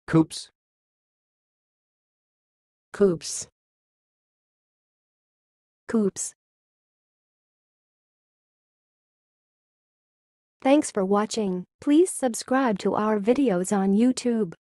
Coupés. Coupés. Coupés. Thanks for watching. Please subscribe to our videos on YouTube.